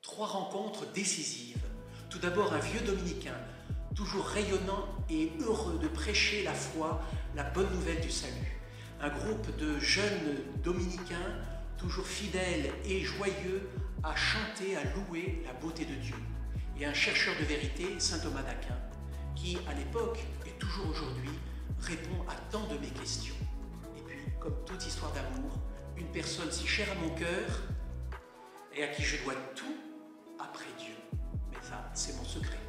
Trois rencontres décisives. Tout d'abord, un vieux dominicain, toujours rayonnant et heureux de prêcher la foi, la bonne nouvelle du salut. Un groupe de jeunes dominicains, toujours fidèles et joyeux, à chanter, à louer la beauté de Dieu. Et un chercheur de vérité, saint Thomas d'Aquin, qui, à l'époque et toujours aujourd'hui, répond à tant de mes questions. Et puis, comme toute histoire d'amour, une personne si chère à mon cœur et à qui je dois tout après Dieu. Mais ça, c'est mon secret.